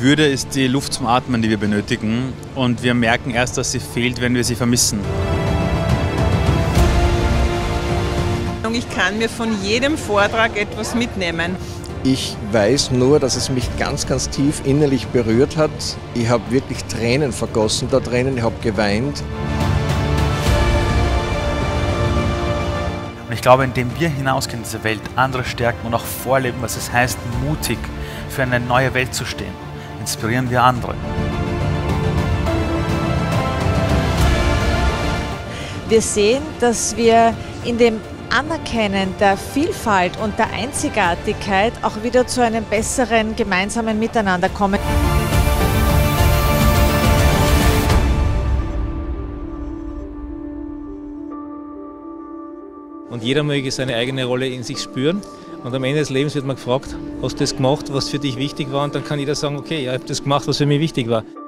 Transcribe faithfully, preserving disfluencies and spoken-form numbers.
Würde ist die Luft zum Atmen, die wir benötigen. Und wir merken erst, dass sie fehlt, wenn wir sie vermissen. Ich kann mir von jedem Vortrag etwas mitnehmen. Ich weiß nur, dass es mich ganz, ganz tief innerlich berührt hat. Ich habe wirklich Tränen vergossen da drinnen, ich habe geweint. Und ich glaube, indem wir hinausgehen in diese Welt, andere stärken und auch vorleben, was es heißt, mutig für eine neue Welt zu stehen, inspirieren wir andere. Wir sehen, dass wir in dem Anerkennen der Vielfalt und der Einzigartigkeit auch wieder zu einem besseren gemeinsamen Miteinander kommen. Und jeder möge seine eigene Rolle in sich spüren. Und am Ende des Lebens wird man gefragt, hast du das gemacht, was für dich wichtig war? Und dann kann jeder sagen, okay, ja, ich habe das gemacht, was für mich wichtig war.